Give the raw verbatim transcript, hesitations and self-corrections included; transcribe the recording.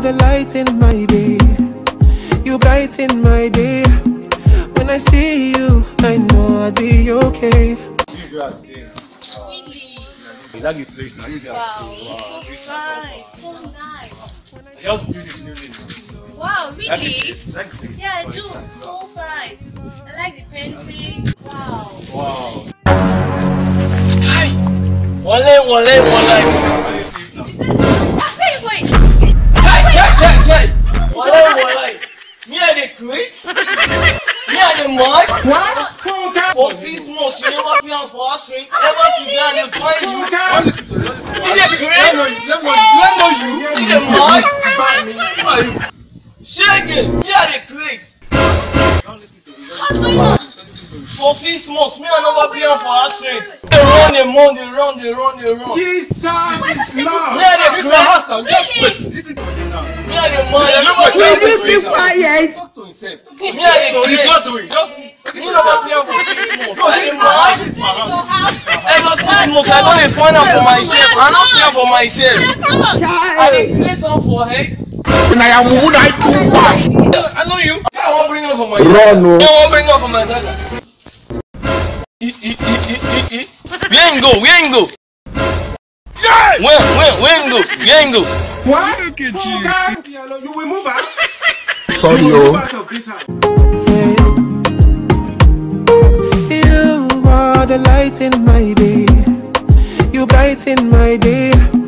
the light in my day. You brighten my day. When I see you, I know I'll be okay. This is staying. Really? You like the place now? You Wow, wow. it's so nice. So nice. Just build it newly. Wow, really? Like the place. Like the place. Yeah, I do. So fine. I like the painting. Wow. Wow. Hi! Wale, wale, wale! Wait, wait! Jai, jai, jai, jai! Wale, wale! Me and the Chris? Me and the Mike? What? For six months, you never pay us for us drink. Ever since then, they find you. Is it Chris? Let know you. Is it Mike? Who are you? Shake it! Me and the Chris! What's going on? For six months, me and never pay us for us drink. They run, they run, they run, they run, they run. Jesus is Lord. Me and the This is Chris! house now. Just wait. Listen to me now. Me and the man, they never pay us for six months. quiet? Talk to himself. Me and the So he's Chris! not doing. Just. Me never pay us for six months. No, this is my house. This is my Your house. house. Ever six months, I don't find out for myself. I don't see for myself. I dey create some for head. I am who I do. I know you. I won't bring up for my Run, no. I won't bring up for my dad. E e e e e e. Where him go? Where him go? Where where where him go? Where him go? What? Look at you. You will move out. Sorry, yo. You are the light in my day. You brighten my day.